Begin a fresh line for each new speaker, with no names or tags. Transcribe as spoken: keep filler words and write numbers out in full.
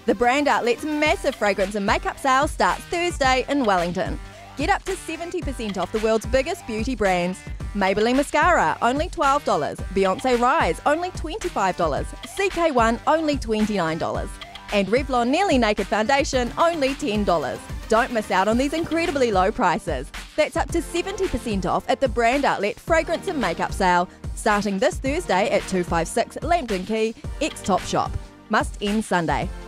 The brand outlet's massive fragrance and makeup sale starts Thursday in Wellington. Get up to seventy percent off the world's biggest beauty brands. Maybelline Mascara, only twelve dollars. Beyonce Rise, only twenty-five dollars. C K one, only twenty-nine dollars. And Revlon Nearly Naked Foundation, only ten dollars. Don't miss out on these incredibly low prices. That's up to seventy percent off at the brand outlet fragrance and makeup sale, starting this Thursday at two fifty-six Lambton Quay, ex-Top Shop. Must end Sunday.